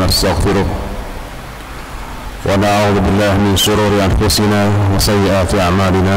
ونستغفره ونعوذ بالله من شرور أنفسنا وسيئات أعمالنا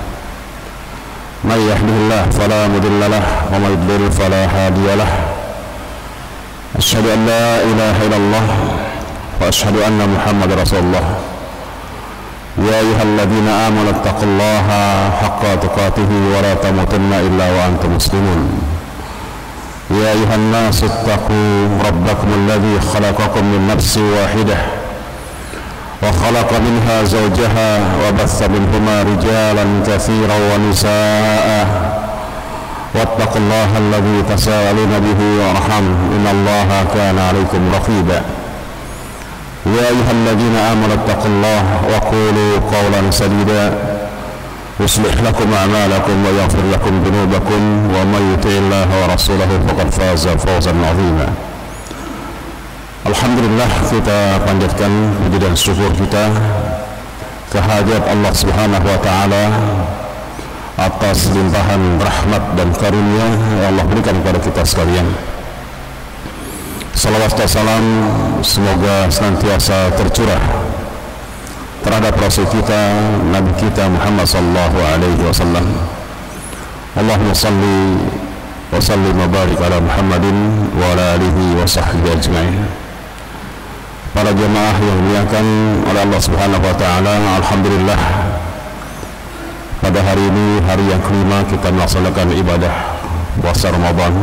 من يهده الله فلا مضل له ومن يضلل فلا هادي له أشهد أن لا إله إلا الله وأشهد أن محمد رسول الله يا أيها الذين آمنوا اتقوا الله حق تقاته ولا تموتن إلا وأنتم مسلمون يا أيها الناس اتقوا ربكم الذي خلقكم من نفس واحدة وخلق منها زوجها وبث منهما رجالا كثيرا ونساء واتقوا الله الذي تساءلون به والأرحام إن الله كان عليكم رقيبا يا أيها الذين آمنوا اتقوا الله وقولوا قولا سديدا يصلح لكم أعمالكم ويغفر لكم ذنوبكم ومن يطع الله ورسوله فقد فاز فوزا عظيما. Alhamdulillah, kita panjatkan puji dan syukur kita kehadirat Allah Subhanahu wa taala atas limpahan rahmat dan karunia yang Allah berikan kepada kita sekalian. Salawat dan salam semoga senantiasa tercurah terhadap Rasul kita, Nabi kita Muhammad sallallahu alaihi wasallam. Allahumma salli wa sallim wa barik ala Muhammadin wa ala alihi wa sahbihi ajma'in. Para jemaah yang dimuliakan oleh Allah Subhanahu wa taala, alhamdulillah pada hari ini, hari yang kelima kita melaksanakan ibadah puasa Ramadan.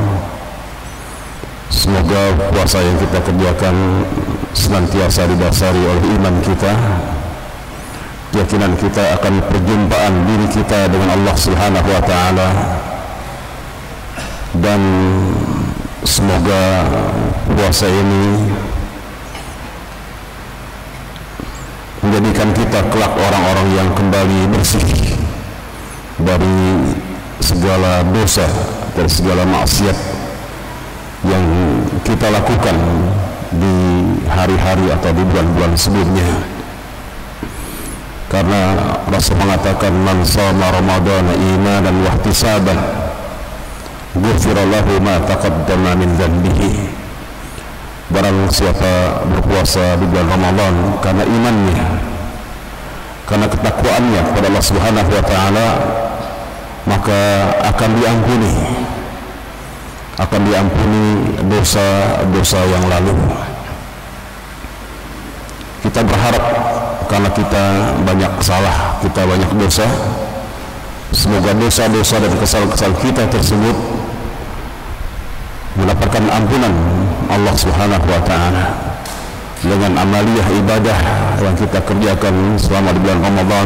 Semoga puasa yang kita kerjakan senantiasa didasari oleh iman kita, keyakinan kita akan perjumpaan diri kita dengan Allah Subhanahu wa taala, dan semoga puasa ini menjadikan kita kelak orang-orang yang kembali bersih dari segala dosa, dari segala maksiat yang kita lakukan di hari-hari atau di bulan-bulan sebelumnya. Karena Rasul mengatakan man shoma ramadhana imanan wa ihtisaban ghufira lahu ma taqaddama min dhanbihi. Barang siapa berpuasa di bulan Ramadan karena imannya, karena ketakwaannya kepada Allah Subhanahu wa taala, maka akan diampuni dosa-dosa yang lalu. Kita berharap karena kita banyak salah, kita banyak dosa, semoga dosa-dosa dan kesalahan kita tersebut mendapatkan ampunan Allah Subhanahu wa taala dengan amaliyah ibadah yang kita kerjakan selama di bulan Ramadan,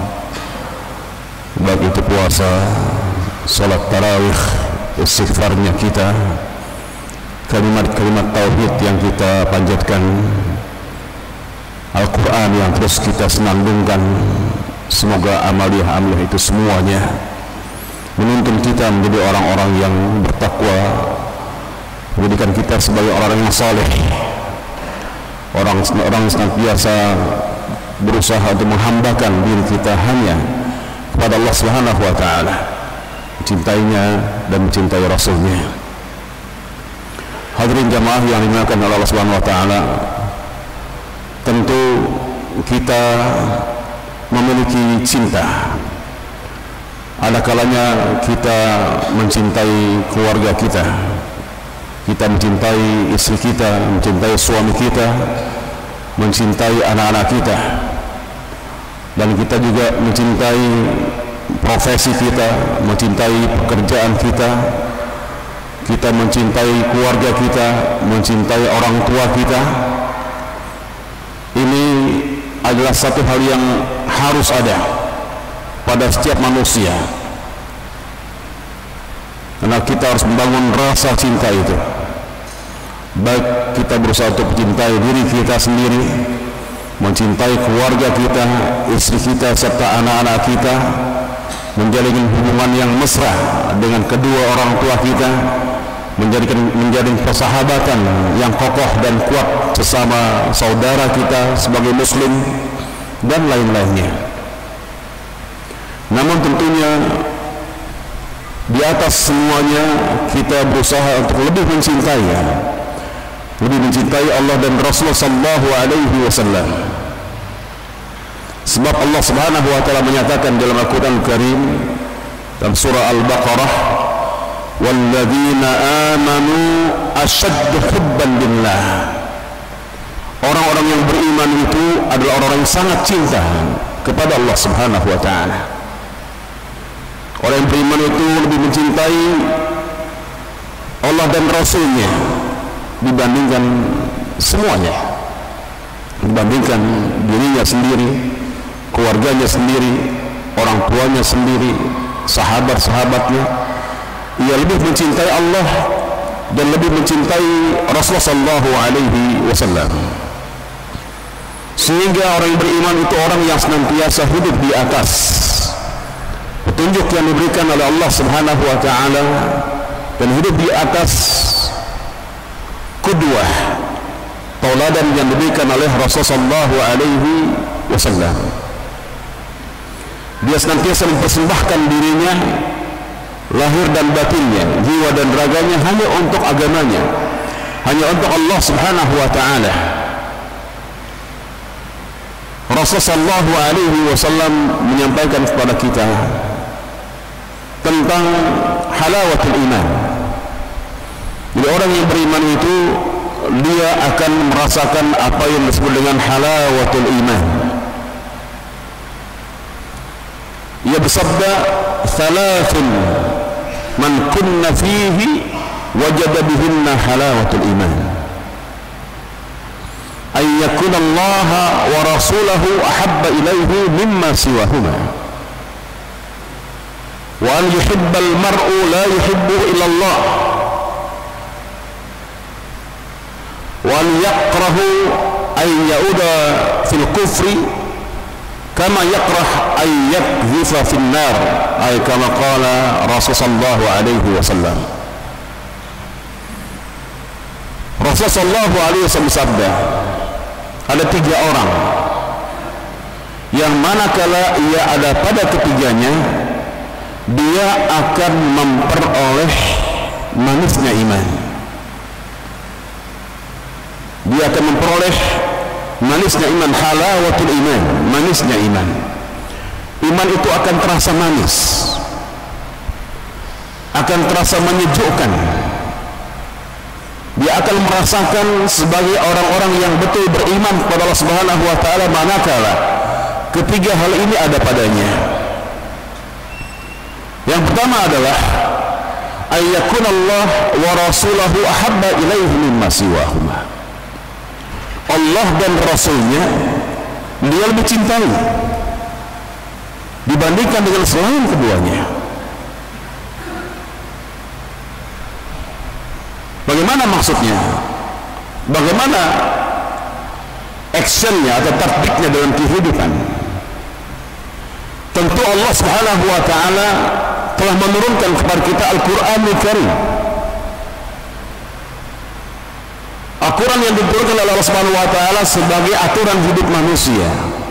baik itu puasa, salat tarawih, istighfarnya kita, kalimat-kalimat tauhid yang kita panjatkan, Al-Quran yang terus kita senandungkan. Semoga amaliyah itu semuanya menuntun kita menjadi orang-orang yang bertakwa, menjadikan kita sebagai orang yang saleh, orang senantiasa berusaha untuk menghambakan diri kita hanya kepada Allah Subhanahu wa taala, mencintainya dan mencintai Rasulnya. Hadirin jamaah yang dimuliakan oleh Allah Subhanahu wa taala, tentu kita memiliki cinta. Ada kalanya kita mencintai keluarga kita, kita mencintai istri kita, mencintai suami kita, mencintai anak-anak kita, dan kita juga mencintai profesi kita, mencintai pekerjaan kita, kita mencintai keluarga kita, mencintai orang tua kita. Ini adalah satu hal yang harus ada pada setiap manusia, karena kita harus membangun rasa cinta itu. Baik kita berusaha untuk mencintai diri kita sendiri, mencintai keluarga kita, istri kita, serta anak-anak kita, menjalin hubungan yang mesra dengan kedua orang tua kita, menjalin persahabatan yang kokoh dan kuat sesama saudara kita sebagai muslim, dan lain-lainnya. Namun tentunya di atas semuanya kita berusaha untuk lebih mencintai, lebih mencintai Allah dan Rasulullah sallallahu alaihi wasallam. Sebab Allah Subhanahu wa taala menyatakan dalam Al-Qur'an Al-Karim dalam surah Al-Baqarah, "Walladzina amanu ashaddu hubban lillah." Orang-orang yang beriman itu adalah orang-orang yang sangat cinta kepada Allah Subhanahu wa taala. Orang yang beriman itu lebih mencintai Allah dan Rasulnya dibandingkan semuanya, dibandingkan dirinya sendiri, keluarganya sendiri, orang tuanya sendiri, sahabat-sahabatnya. Ia lebih mencintai Allah dan lebih mencintai Rasulullah sallallahu alaihi wasallam. Sehingga orang yang beriman itu orang yang senantiasa hidup di atas petunjuk yang diberikan oleh Allah Subhanahu wa taala dan hidup di atas qudwah, tauladan yang diberikan oleh Rasulullah sallallahu alaihi wasallam. Dia senantiasa mempersembahkan dirinya, lahir dan batinnya, jiwa dan raganya hanya untuk agamanya, hanya untuk Allah Subhanahu wa taala. Rasulullah sallallahu alaihi wasallam menyampaikan kepada kita tentang halawatul iman. Jadi orang yang beriman itu dia akan merasakan apa yang disebut dengan halawatul iman. Ia bersabda, "Thalathun man kunna fihi wajada bihinna halawatul iman. Ay yakuna Allah wa rasulahu ahabba ilaihi mimma siwahuma. Wa an yuhibba al-mar'u la yuhibbu illa Allah. Wa an yakrahu ay yauda fil kufri kama yakrah ay yakzifa fil nar." Ay kama qala Rasul sallallahu alaihi wasallam. Rasul sallallahu alaihi wasallam bersabda, ada 3 orang yang manakala ia ada pada ketiganya dia akan memperoleh manisnya iman. Dia akan memperoleh manisnya iman, halawatul iman, manisnya iman. Iman itu akan terasa manis, akan terasa menyejukkan. Dia akan merasakan sebagai orang-orang yang betul beriman kepada Allah Subhanahu wa taala manakala ketiga hal ini ada padanya. Yang pertama adalah ayyakun Allah wa rasulahu ahabba ilaihi mimma siwahuma. Allah dan Rasulnya dia lebih cintai dibandingkan dengan selain keduanya. Bagaimana maksudnya? Bagaimana actionnya atau taktiknya dalam kehidupan? Tentu Allah Subhanahu wa taala telah menurunkan kepada kita Al-Qur'anul Karim. Al-Quran yang diturunkan oleh Allah Subhanahu wa taala sebagai aturan hidup manusia,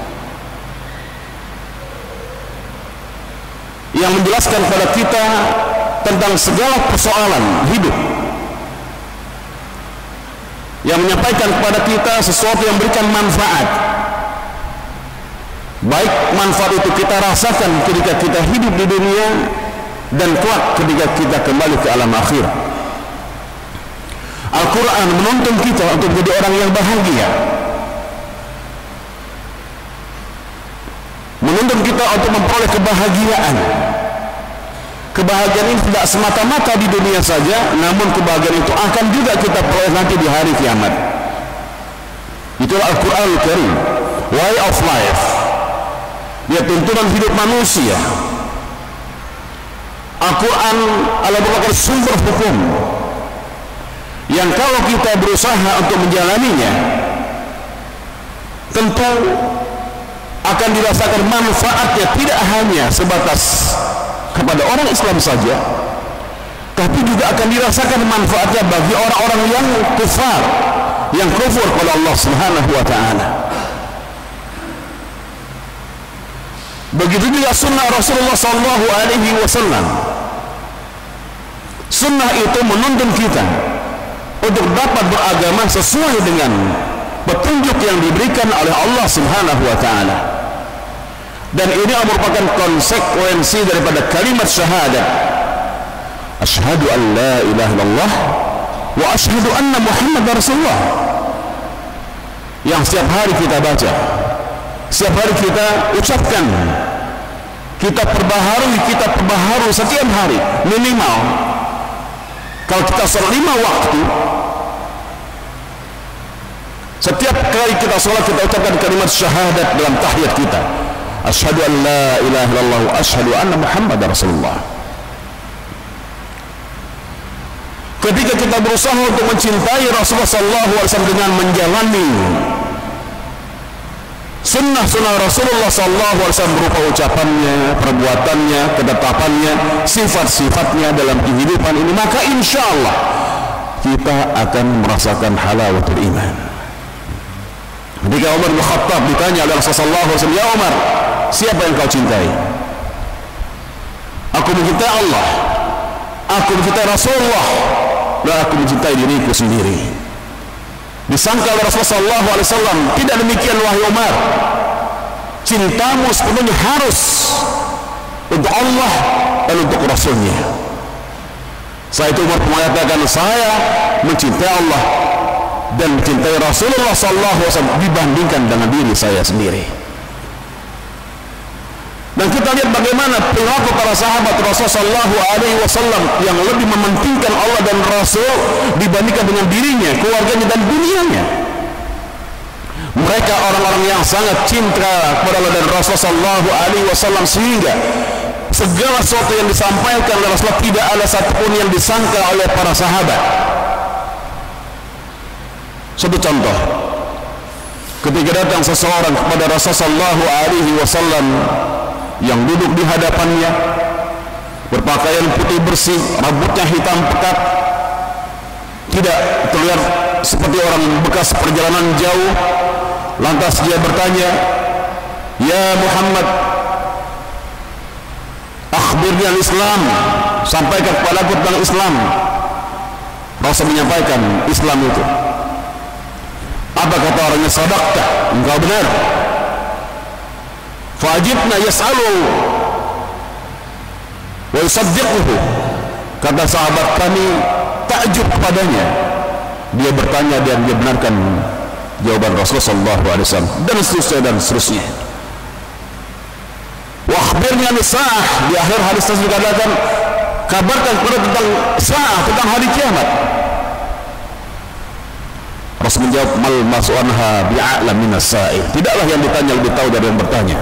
yang menjelaskan kepada kita tentang segala persoalan hidup, yang menyampaikan kepada kita sesuatu yang memberikan manfaat, baik manfaat itu kita rasakan ketika kita hidup di dunia dan kelak ketika kita kembali ke alam akhir. Al-Quran menuntun kita untuk menjadi orang yang bahagia, menuntun kita untuk memperoleh kebahagiaan. Kebahagiaan ini tidak semata-mata di dunia saja, namun kebahagiaan itu akan juga kita peroleh nanti di hari kiamat. Itulah Al-Quran Al-Karim, way of life. Dia tuntunan hidup manusia. Al-Quran adalah merupakan sumber hukum yang kalau kita berusaha untuk menjalaninya, tentu akan dirasakan manfaatnya tidak hanya sebatas kepada orang Islam saja, tapi juga akan dirasakan manfaatnya bagi orang-orang yang kufar, yang kufur kepada Allah Subhanahu wa taala. Begitu juga sunnah Rasulullah sallallahu alaihi wasallam. Sunnah itu menuntun kita untuk dapat beragama sesuai dengan petunjuk yang diberikan oleh Allah Subhanahu wa taala. Dan ini merupakan konsekuensi daripada kalimat syahadat. Asyhadu an la ilaha illallah wa asyhadu anna Muhammadar Rasulullah. Yang setiap hari kita baca, setiap hari kita ucapkan, kita perbaharui setiap hari minimal. Kalau kita sholat 5 waktu, setiap kali kita sholat kita ucapkan kalimat syahadat dalam tahiyat kita. Asyhadu an la ilaha illallah wa asyhadu anna Muhammadar Rasulullah. Ketika kita berusaha untuk mencintai Rasulullah SAW dengan menjalani sunnah-sunnah Rasulullah SAW berupa ucapannya, perbuatannya, ketetapannya, sifat-sifatnya dalam kehidupan ini, maka insya Allah kita akan merasakan halawatul iman. Ketika Umar bin Khattab ditanya oleh Rasulullah SAW, ya Umar, siapa yang kau cintai? Aku mencintai Allah, aku mencintai Rasulullah, dan aku mencintai diriku sendiri. Disangka oleh Rasulullah SAW, tidak demikian wahai Umar, cintamu sepenuhnya harus untuk Allah dan untuk Rasulnya. Saat itu Umar mengatakan, saya mencintai Allah dan mencintai Rasulullah SAW dibandingkan dengan diri saya sendiri. Dan kita lihat bagaimana perilaku para sahabat Rasulullah SAW yang lebih mementingkan Allah dan Rasul dibandingkan dengan dirinya, keluarganya dan dunianya. Mereka orang-orang yang sangat cinta kepada Allah dan Rasulullah SAW sehingga segala sesuatu yang disampaikan oleh Rasulullah tidak ada satupun yang disangka oleh para sahabat. Satu contoh, ketika datang seseorang kepada Rasulullah SAW yang duduk di hadapannya, berpakaian putih bersih, rambutnya hitam pekat, tidak terlihat seperti orang bekas perjalanan jauh. Lantas dia bertanya, ya Muhammad, akhbirni al-Islam, sampaikan kepadaku tentang Islam. Rasul menyampaikan Islam itu. Apa kata orangnya? Sadaqta, engkau benar. Fa'ajibna yas'alu wa yusaddiquhu. Kata sahabat kami takjub kepadanya, dia bertanya dan dia benarkan jawaban Rasulullah SAW, dan seterusnya. Wa akhbirni an sa'ah, di akhir hadis tersebut dikatakan, kabarkan kepada tentang sa'ah, tentang hari kiamat. Rasul menjawab, mal mas'uanha bi'a'lam minas sa'il, tidaklah yang ditanya lebih tahu dari yang bertanya.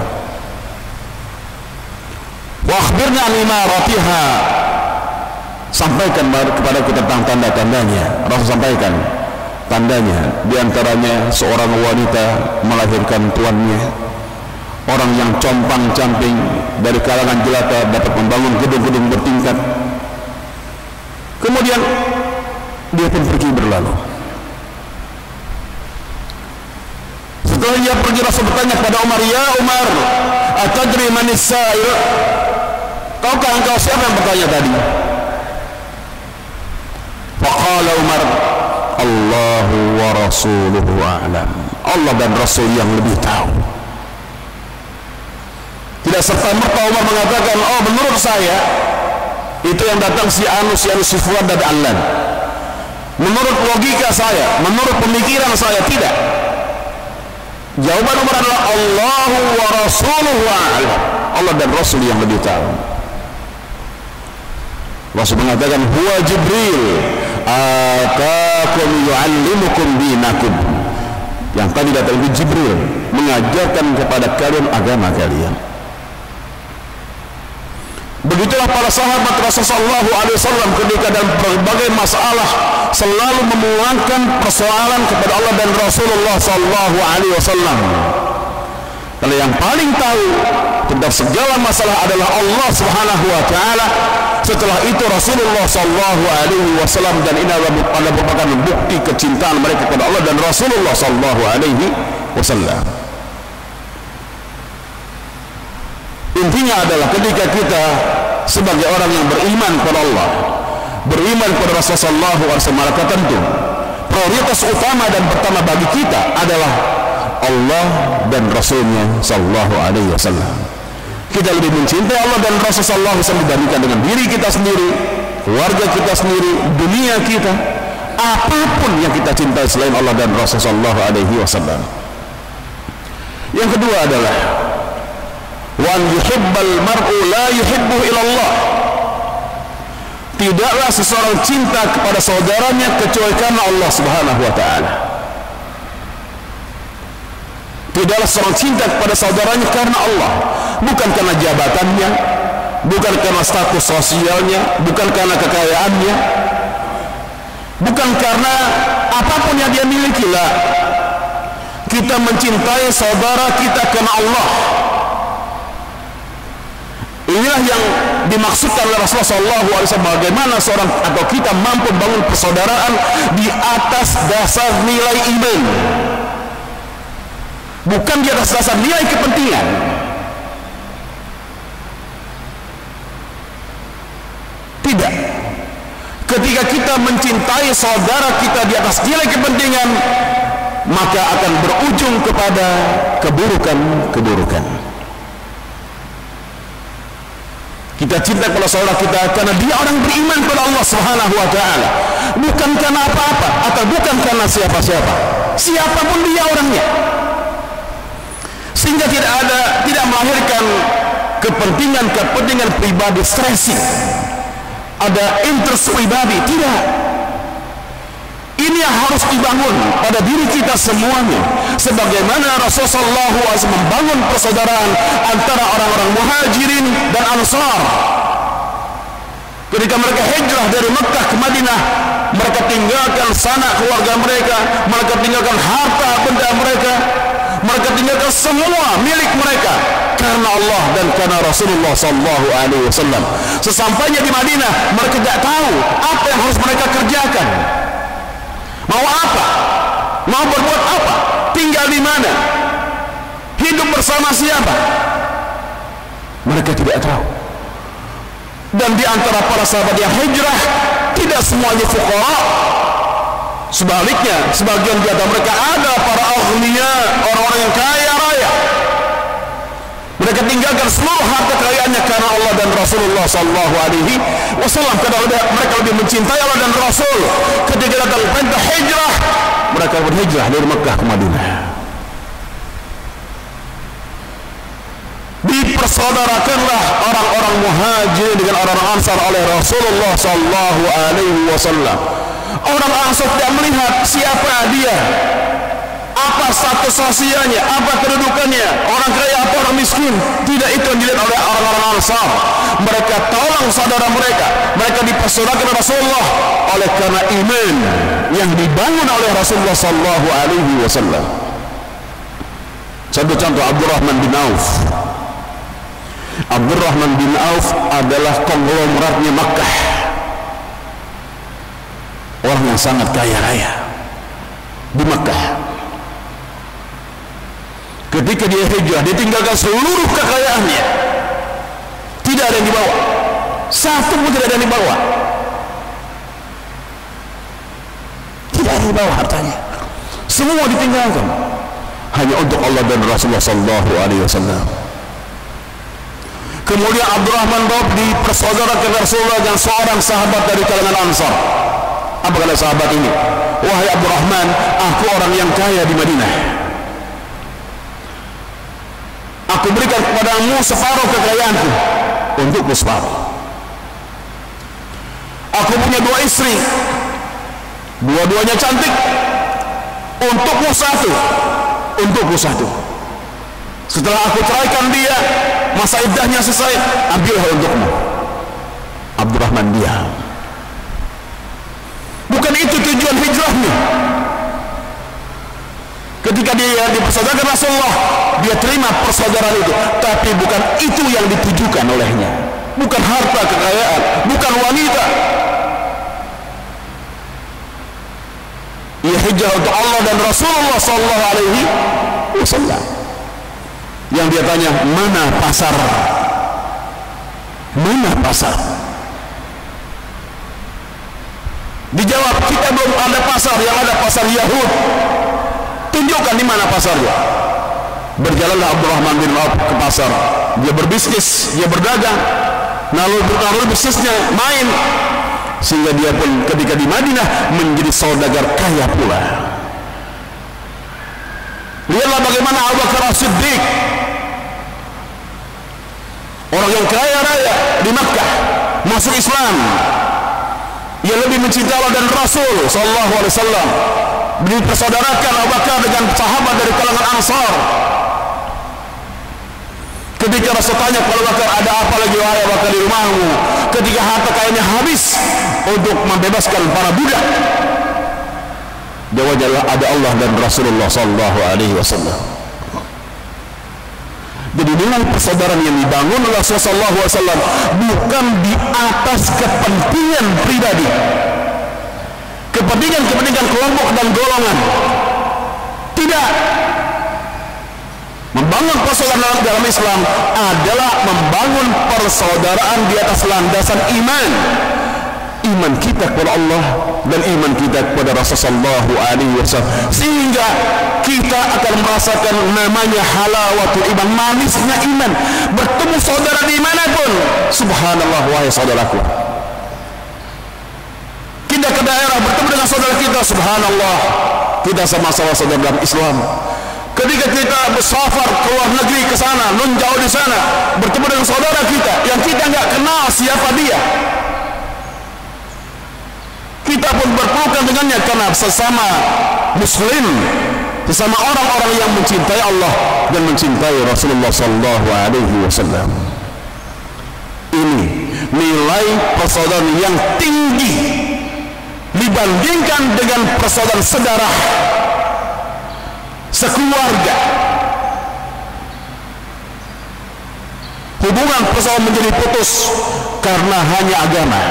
Wa akhbirna an imaratiha, sampaikan kepada kita tentang tanda-tandanya. Rasul sampaikan tandanya, diantaranya seorang wanita melahirkan tuannya, orang yang compang-camping dari kalangan jelata dapat membangun gedung-gedung bertingkat. Kemudian dia pun pergi berlalu. Setelah dia pergi, Rasul bertanya kepada Umar, ya Umar, atadri manis sa'il, tahukah engkau siapa yang bertanya tadi? Faqala Umar, Allahu wa rasuluhu a'lam, Allah dan Rasul yang lebih tahu. Tidak serta-merta Umar mengatakan, oh menurut saya itu yang datang si Anu, si Fuad dan Allan, menurut logika saya, menurut pemikiran saya. Tidak. Jawaban Umar adalah Allahu wa rasuluhu a'lam, Allah dan Rasul yang lebih tahu. Rasul mengatakan, huwa Jibril atakum yu'allimukum dinakum, yang tadi datang itu Jibril mengajarkan kepada kalian agama kalian. Begitulah para sahabat Rasulullah SAW ketika dalam berbagai masalah selalu memulangkan persoalan kepada Allah dan Rasulullah SAW. Kalau yang paling tahu tentang segala masalah adalah Allah Subhanahu wa taala, setelah itu Rasulullah SAW, dan ini adalah merupakan bukti kecintaan mereka kepada Allah dan Rasulullah SAW. Intinya adalah ketika kita sebagai orang yang beriman kepada Allah, beriman kepada Rasulullah SAW, maka tentu prioritas utama dan pertama bagi kita adalah Allah dan Rasulnya sallallahu alaihi wasallam. Kita lebih mencintai Allah dan Rasul sallallahu alaihi wasallam dibandingkan dengan diri kita sendiri, keluarga kita sendiri, dunia kita, apapun yang kita cintai selain Allah dan Rasul sallallahu alaihi wasallam. Yang kedua adalah wa yuhibbal mar'u la yuhibbuhu illallah. Tidaklah seseorang cinta kepada saudaranya kecuali karena Allah Subhanahu wa taala. Tidaklah seseorang cinta kepada saudaranya karena Allah, bukan karena jabatannya, bukan karena status sosialnya, bukan karena kekayaannya, bukan karena apapun yang dia miliki. Lah, kita mencintai saudara kita karena Allah. Inilah yang dimaksudkan oleh Rasulullah SAW, bagaimana seorang atau kita mampu bangun persaudaraan di atas dasar nilai iman, bukan di atas dasar nilai kepentingan. Tidak. Ketika kita mencintai saudara kita di atas nilai kepentingan, maka akan berujung kepada keburukan-keburukan. Kita cinta kepada saudara kita karena dia orang beriman kepada Allah Subhanahu wa taala, bukan karena apa-apa atau bukan karena siapa-siapa, siapapun dia orangnya, sehingga tidak melahirkan kepentingan pribadi stressing, ada interest pribadi. Tidak. Ini yang harus dibangun pada diri kita semuanya, sebagaimana Rasulullah SAW membangun persaudaraan antara orang-orang muhajirin dan ansar. Ketika mereka hijrah dari Mekah ke Madinah, mereka tinggalkan sanak keluarga mereka, mereka tinggalkan harta benda mereka, mereka tinggalkan semua milik mereka karena Allah dan karena Rasulullah SAW. Sesampainya di Madinah, mereka tidak tahu apa yang harus mereka kerjakan. Mau apa? Mau berbuat apa? Tinggal di mana? Hidup bersama siapa? Mereka tidak tahu. Dan di antara para sahabat yang hijrah, tidak semuanya fuqara. Sebaliknya, sebagian di antara mereka ada para aghnia, orang-orang yang kaya raya. Mereka tinggalkan seluruh harta kekayaannya karena Allah dan Rasulullah sallallahu alaihi wasallam. Karena mereka lebih mencintai Allah dan Rasul. Ketika datang perintah hijrah, mereka berhijrah dari Mekah ke Madinah. Dipersaudarakanlah orang-orang muhajir dengan orang-orang ansar oleh Rasulullah sallallahu alaihi wasallam. Orang ansar tidak melihat siapa dia, apa status sosialnya, apa kedudukannya, orang kaya apa orang miskin. Tidak, itu yang dilihat oleh orang-orang ansar. Mereka tolong saudara mereka, mereka dipersaudarakan oleh Rasulullah oleh karena iman yang dibangun oleh Rasulullah sallallahu alaihi wasallam. Satu contoh, Abdurrahman bin Auf. Abdurrahman bin Auf adalah konglomeratnya Makkah, orang yang sangat kaya raya di Makkah. Ketika dia hijrah, dia tinggalkan seluruh kekayaannya, tidak ada yang dibawa, satu pun tidak ada yang dibawa, tidak ada yang dibawa hartanya, semua ditinggalkan hanya untuk Allah dan Rasulullah sallallahu alaihi wasallam. Kemudian Abdurrahman bin Auf dipersaudarakan Rasulullah dengan seorang sahabat dari kalangan Ansar. Apa kata sahabat ini? Wahai Abdurrahman, aku orang yang kaya di Madinah. Aku berikan kepadamu separuh kekayaanku, untukku separuh. Aku punya 2 istri, dua-duanya cantik, untukmu satu, untukku satu. Setelah aku ceraikan dia, masa iddahnya selesai, ambillah untukmu. Abdurrahman diam. Bukan itu tujuan hijrahnya. Ketika dia dipersaudarakan Rasulullah, dia terima persaudaraan itu, tapi bukan itu yang ditujukan olehnya. Bukan harta kekayaan, bukan wanita. Ia hijrah untuk Allah dan Rasulullah sallallahu alaihi wasallam. Yang dia tanya, mana pasar? Mana pasar? Dijawab, kita belum ada pasar, yang ada pasar Yahud. Tunjukkan di mana pasarnya. Berjalanlah Abdurrahman bin Auf ke pasar. Dia berbisnis, dia berdagang. Lalu bisnisnya main, sehingga dia pun ketika di Madinah menjadi saudagar kaya pula. Lihatlah bagaimana Abu Bakar As-Siddiq, orang yang kaya raya di Makkah, masuk Islam. Ia lebih mencintai Allah dan Rasul sallallahu alaihi wasallam. Dipersaudarakan Abu Bakar dengan sahabat dari kalangan Ansar. Ketika Rasul tanya kepada Abu Bakar, ada apa lagi wahai Abu Bakar di rumahmu? Ketika harta kayanya habis untuk membebaskan para budak, jawabnya ada Allah dan Rasulullah sallallahu alaihi wasallam. Jadi nilai persaudaraan yang dibangun oleh Rasulullah sallallahu alaihi wasallam bukan di atas kepentingan pribadi, kepentingan kelompok dan golongan. Tidak. Membangun persaudaraan dalam Islam adalah membangun persaudaraan di atas landasan iman. Iman kita kepada Allah dan iman kita kepada Rasulullah sallallahu alaihi wasallam, sehingga kita akan merasakan namanya halawatul iman, manisnya iman. Bertemu saudara dimanapun, subhanallah wahai saudaraku. Kita ke daerah bertemu dengan saudara kita, subhanallah, kita sama-sama saudara dalam Islam. Ketika kita bersafar ke luar negeri ke sana, nun jauh di sana, bertemu dengan saudara kita yang kita nggak kenal siapa dia, kita pun berpelukan dengannya karena sesama muslim, sesama orang-orang yang mencintai Allah dan mencintai Rasulullah sallallahu alaihi wasallam. Ini nilai persaudaraan yang tinggi dibandingkan dengan persaudaraan sedarah, sekeluarga. Hubungan persaudaraan menjadi putus karena hanya agama.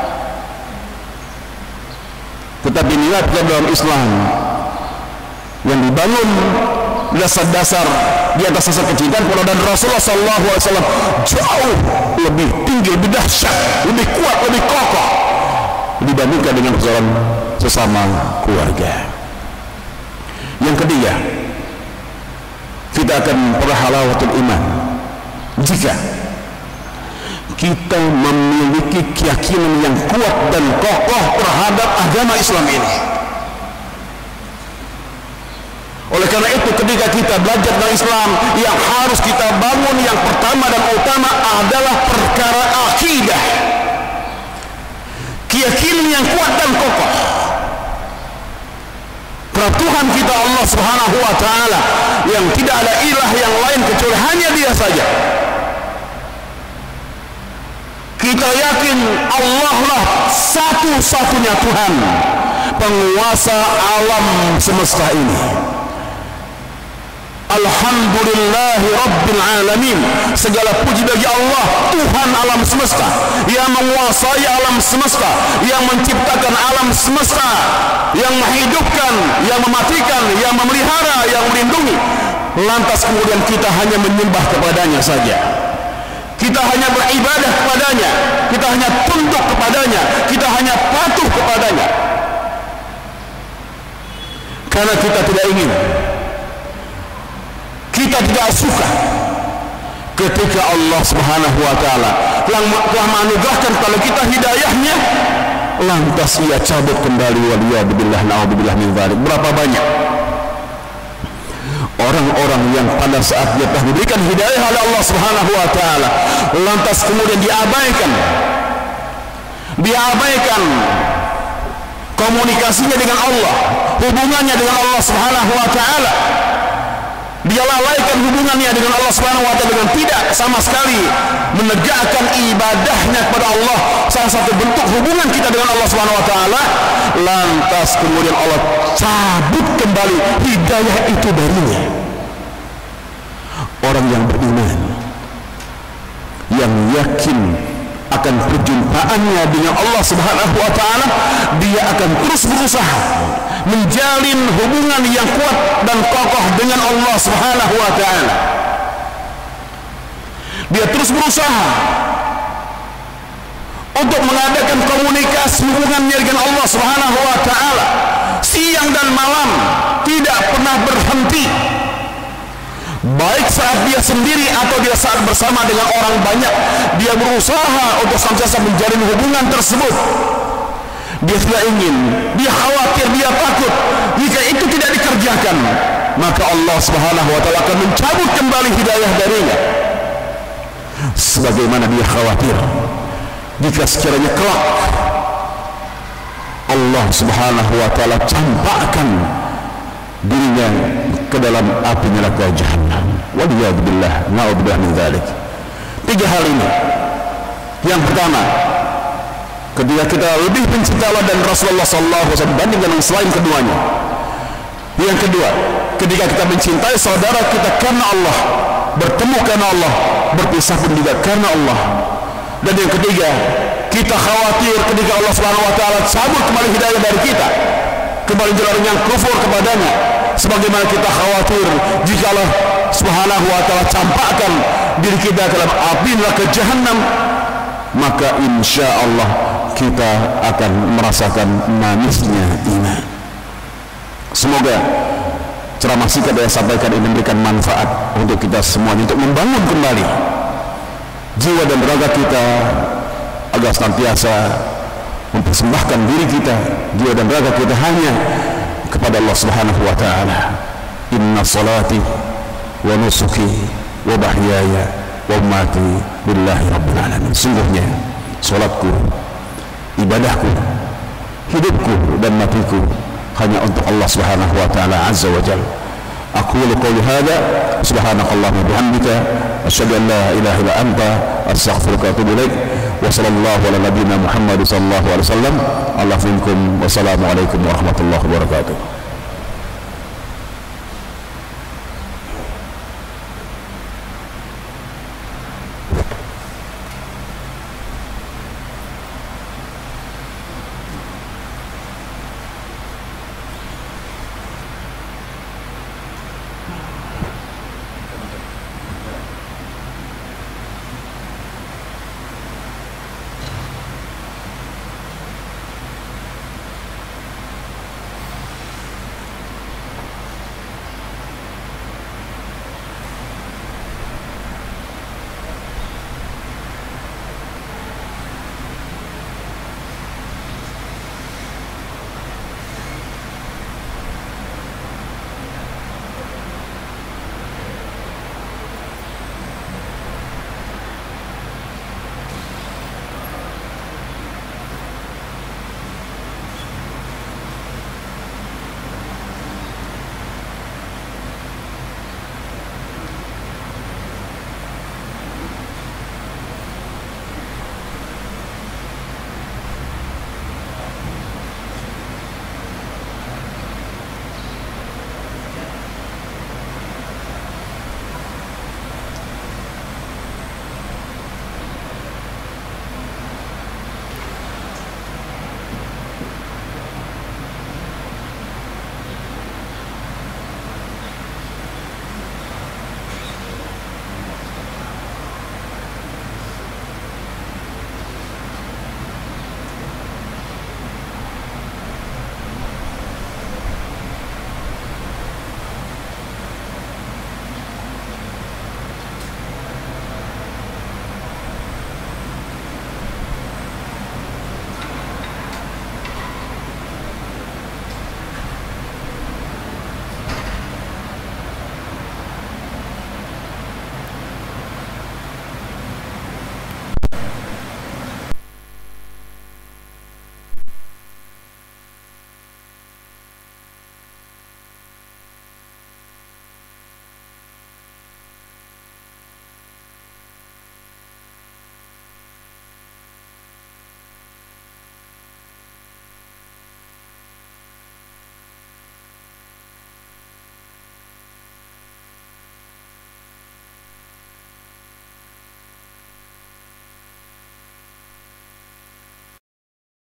Tetapi nilai dalam Islam yang dibangun dasar-dasar di atas dasar kecintaan kepada dan Rasulullah sallallahu alaihi wasallam jauh lebih tinggi, lebih dahsyat, lebih kuat, lebih kokoh dibandingkan dengan persaudaraan sesama keluarga. Yang ketiga, kita akan memperoleh halawatul iman jika kita memiliki keyakinan yang kuat dan kokoh terhadap agama Islam ini. Oleh karena itu, ketika kita belajar tentang Islam, yang harus kita bangun yang pertama dan utama adalah perkara akidah, keyakinan yang kuat dan kokoh. Tuhan kita Allah subhanahu wa ta'ala yang tidak ada ilah yang lain kecuali hanya dia saja. Kita yakin Allah lah satu-satunya Tuhan, penguasa alam semesta ini. Alhamdulillahi Rabbil Alamin, segala puji bagi Allah, Tuhan alam semesta, yang menguasai alam semesta, yang menciptakan alam semesta, yang menghidupkan, yang mematikan, yang memelihara, yang melindungi. Lantas kemudian kita hanya menyembah kepadanya saja, kita hanya beribadah kepadanya, kita hanya tunduk kepadanya, kita hanya patuh kepadanya, karena kita tidak ingin, kita tidak suka ketika Allah subhanahu wa ta'ala telah menganugerahkan kepada kita hidayahnya, lantas ia cabut kembali. Waliyadzubillah, na'udzubillah min dzalik. Berapa banyak orang-orang yang pada saat dia telah diberikan hidayah oleh Allah subhanahu wa ta'ala, lantas kemudian diabaikan komunikasinya dengan Allah, hubungannya dengan Allah subhanahu wa ta'ala. Dia lalaikan hubungannya dengan Allah subhanahu wa ta'ala dengan tidak sama sekali menegakkan ibadahnya kepada Allah, salah satu bentuk hubungan kita dengan Allah subhanahu wa ta'ala. Lantas kemudian Allah cabut kembali hidayah itu darinya. Orang yang beriman, yang yakin akan perjumpaannya dengan Allah subhanahu wa ta'ala, dia akan terus berusaha menjalin hubungan yang kuat dan kokoh dengan Allah subhanahu wa ta'ala. Dia terus berusaha untuk mengadakan komunikasi hubungannya dengan Allah Subhanahu wa taala siang dan malam, tidak pernah berhenti, baik saat dia sendiri atau dia saat bersama dengan orang banyak. Dia berusaha untuk senantiasa menjalin hubungan tersebut. Dia tidak ingin, dia khawatir, dia takut jika itu tidak dikerjakan, maka Allah Subhanahu wa taala akan mencabut kembali hidayah darinya. Sebagaimana dia khawatir jika sekiranya kelak Allah Subhanahu wa taala campakkan dirinya ke dalam api neraka Jahannam. Waliyadzubillah, na'udzubillah min dzalik. 3 hal ini. Yang pertama, ketika kita lebih mencintai Allah dan Rasulullah sallallahu alaihi wasallam dibandingkan yang selain keduanya. Yang kedua, ketika kita mencintai saudara kita karena Allah, bertemu karena Allah, berpisah pun juga karena Allah. Dan yang ketiga, kita khawatir ketika Allah Subhanahu wa taala cabut kembali hidayah dari kita, kembali jalan yang kufur kepadanya, sebagaimana kita khawatir jika Allah Subhanahu wa taala campakkan diri kita dalam api neraka Jahannam, maka insya Allah kita akan merasakan manisnya iman. Semoga ceramah singkat yang saya sampaikan ini memberikan manfaat untuk kita semua, untuk membangun kembali jiwa dan raga kita agar senantiasa mempersembahkan diri kita, jiwa dan raga kita hanya kepada Allah Subhanahu wa taala. Inna salati wa nusuki wa mahyaya wa mamati lillahi rabbil alamin. Sungguhnya salatku, ibadahku, hidupku dan matiku hanya untuk Allah Subhanahu wa taala azza wa jalla. Aqulu qawli hadha subhanakallahumma bihamdika asyhadu an la ilaha illa anta astaghfiruka wa atubu ilaik. Wa sallallahu ala nabiyyina Muhammad sallallahu alaihi wasallam. Allahu minkum. Wassalamu alaikum warahmatullahi wabarakatuh.